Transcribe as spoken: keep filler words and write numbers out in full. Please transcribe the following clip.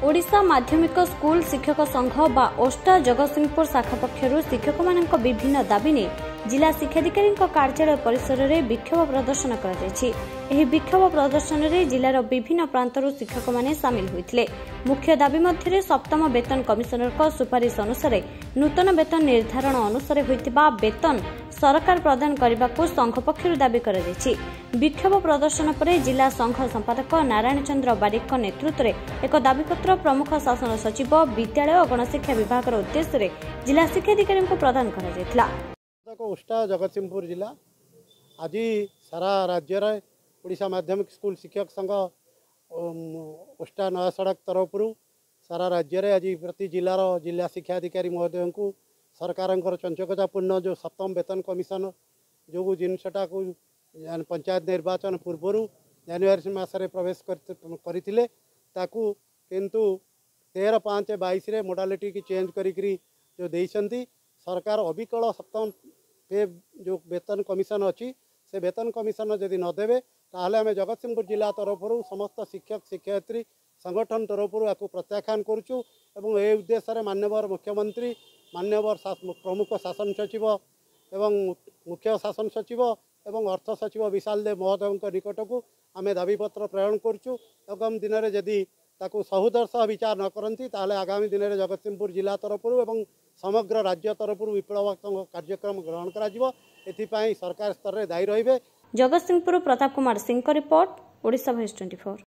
ओडिशा माध्यमिक स्कूल शिक्षक संघ बा ओष्टा जगतसिंहपुर शाखा पक्षर शिक्षक मानक विभिन्न दाबी ने जिला शिक्षाधिकारी कार्यालय परिसर में विक्षोभ प्रदर्शन कर विक्षोभ प्रदर्शन में जिलार विभिन्न प्रांतर शिक्षक माने सामिल होते। मुख्य दाबी मध्य सप्तम वेतन कमिशनर सुपारिश अनुसार नूतन वेतन निर्धारण अनुसार होता वेतन सरकार प्रदान करने को संघ पक्षर दाबी कर विक्षोभ प्रदर्शन पर जिला संघ संपादक नारायण चंद्र बारिक नेतृत्व में एक दाबीपत्र प्रमुख शासन सचिव विद्यालय और गणशिक्षा विभाग उद्देश्य जिला शिक्षाधिकारी प्रदान कर ओष्टा जगतसिंहपुर जिला आज सारा राज्य ओडिशा माध्यमिक स्कूल शिक्षक संघ ओष्टा नया सड़क तरफ सारा राज्य में आज प्रति जिलार जिला शिक्षाधिकारी महोदय को सरकार चंचकतापूर्ण जो सप्तम वेतन कमिशन जो जिनटा को पंचायत निर्वाचन पूर्व जानुरी मसरे प्रवेश करते किंतु तेरह पाँच बैश मोडालिटी की चेंज करी जो देइछंती सरकार अविकल सप्तम पे जो वेतन कमिशन अच्छी से वेतन कमिशन जदि नदेवे ताहले आम जगतसिंहपुर जिला तरफ समस्त शिक्षक शिक्षयित्री संगठन तरफ आपको प्रत्याख्यान करुचु एवं ए उद्देश्य माननीय मुख्यमंत्री माननीय प्रमुख शासन सचिव एवं मुख्य शासन सचिव एवं अर्थ सचिव विशाल देव महोदय निकट को आम दाबीपत्र प्रेरण करुचु। आगामी दिन में जदि ताकू सहुदर सह विचार न करती ताहले आगामी दिन में जगतसिंहपुर जिला तरफ एवं समग्र राज्य तरफ विप्लवात्मक कार्यक्रम ग्रहण करा सरकार स्तर में दायी रहिबे। जगतसिंहपुर प्रताप कुमार सिंह रिपोर्ट ओडिशा भॉइस चौबीस।